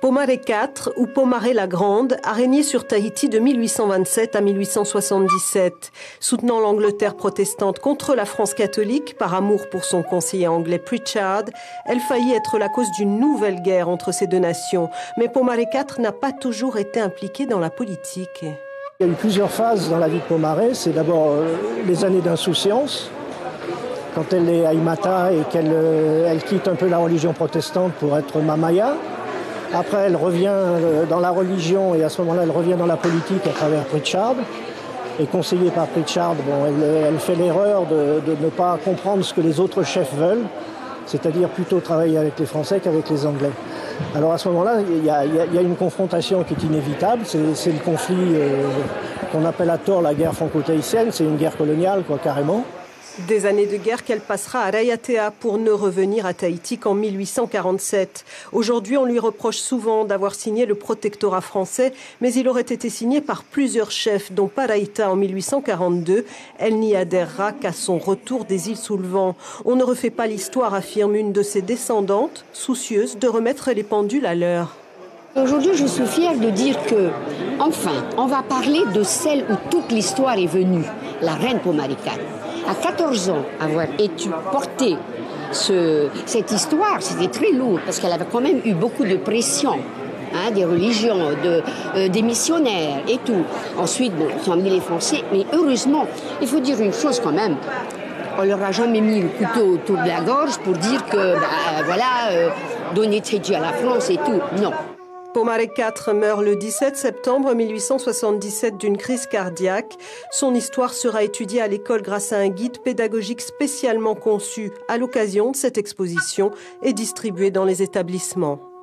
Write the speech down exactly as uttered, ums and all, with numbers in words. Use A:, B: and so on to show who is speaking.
A: Pomaré quatre, ou Pomaré la Grande, a régné sur Tahiti de mille huit cent vingt-sept à mille huit cent soixante-dix-sept. Soutenant l'Angleterre protestante contre la France catholique, par amour pour son conseiller anglais Pritchard, elle faillit être la cause d'une nouvelle guerre entre ces deux nations. Mais Pomaré quatre n'a pas toujours été impliqué dans la politique.
B: Il y a eu plusieurs phases dans la vie de Pomaré. C'est d'abord euh, les années d'insouciance, quand elle est à Imata et qu'elle euh, elle quitte un peu la religion protestante pour être Mamaya. Après, elle revient dans la religion et à ce moment-là, elle revient dans la politique à travers Pritchard. Et conseillée par Pritchard, bon, elle, elle fait l'erreur de, de ne pas comprendre ce que les autres chefs veulent, c'est-à-dire plutôt travailler avec les Français qu'avec les Anglais. Alors à ce moment-là, il y, y, y a une confrontation qui est inévitable, c'est le conflit euh, qu'on appelle à tort la guerre franco-tahitienne, c'est une guerre coloniale, quoi, carrément.
A: Des années de guerre qu'elle passera à Raiatea pour ne revenir à Tahiti qu'en mille huit cent quarante-sept. Aujourd'hui, on lui reproche souvent d'avoir signé le protectorat français, mais il aurait été signé par plusieurs chefs, dont Paraita en mille huit cent quarante-deux. Elle n'y adhérera qu'à son retour des îles sous le vent. On ne refait pas l'histoire, affirme une de ses descendantes, soucieuse de remettre les pendules à l'heure.
C: Aujourd'hui, je suis fière de dire que, enfin, on va parler de celle où toute l'histoire est venue, la reine Pomaré quatre. À quatorze ans, avoir été porté ce, cette histoire, c'était très lourd parce qu'elle avait quand même eu beaucoup de pression, hein, des religions, de, euh, des missionnaires et tout. Ensuite, bon, ils ont amené les Français, mais heureusement, il faut dire une chose quand même. On leur a jamais mis le couteau autour de la gorge pour dire que, bah, voilà, euh, donner crédit à la France et tout. Non.
A: Pomaré quatre meurt le dix-sept septembre mille huit cent soixante-dix-sept d'une crise cardiaque. Son histoire sera étudiée à l'école grâce à un guide pédagogique spécialement conçu à l'occasion de cette exposition et distribué dans les établissements.